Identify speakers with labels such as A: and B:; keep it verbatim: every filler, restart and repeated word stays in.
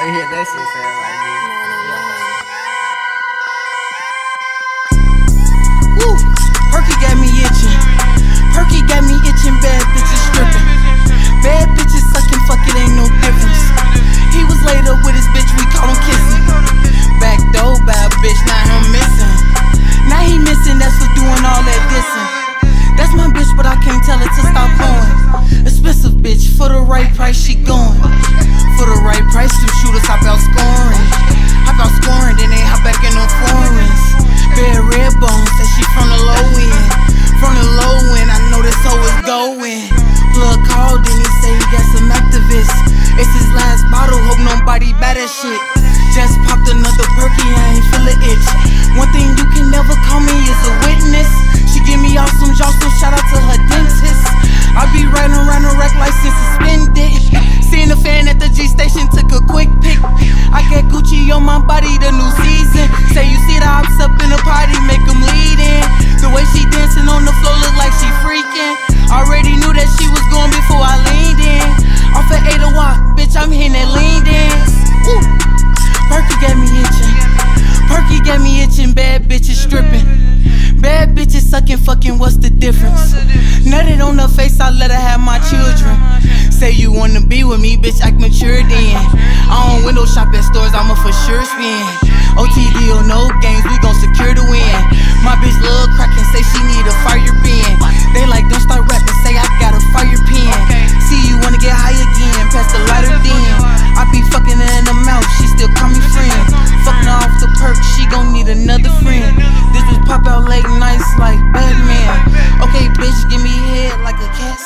A: ain't hear that shit sound like this.
B: Woo! Perky got me itching. Perky got me itching. Bad bitches stripping. Bad bitches sucking. Fuck it, ain't no difference. He was laid up with his bitch. We caught him kissing. Back door, bad bitch. Now him missing. Now he missing. That's for doing all that dissing. That's my bitch, but I can't tell her to stop going. Expensive bitch. For the right price, she going. For the right price, two shooters hop out scoring. Hop out scoring, then they hop back in them foreigns. Bare red bones, say she from the low end. From the low end, I know this hoe is going. Plug called, then he say he got some activists. It's his last bottle, hope nobody buy that shit. Just popped another perky, I ain't feel an itch. One thing you can never call me is a witness. She give me awesome jaws, so shout out to her dentist. I be riding around the rack license suspended. Seen a fan at the G station, took a quick pic. I got Gucci on my body, the new season. Say you see the ops up in the party, make them lead in. The way she dancing on the floor look like she freaking. Already knew that she was going before I leaned in. Off at eight a walk, bitch, I'm hitting that lean dance. Woo. Perky got me itching. Perky got me itching, bad bitches stripping. Bad bitches sucking, fucking, what's the difference? Nutted on her face, I let her have my children. Say you wanna be with me, bitch, act mature then. I don't window shop at stores, I'ma for sure spin. O T D or no games, we gon' secure the win. My bitch love crackin', say she need a fire bin. They like, don't start rapping, say I got a fire pin. See you wanna get high again, pass the lighter then. I be fucking her in the mouth, she still call me friend. Fucking her off the perk, she gon' need another friend. This bitch pop out late nights like Batman. Okay, bitch, give me head like a cat.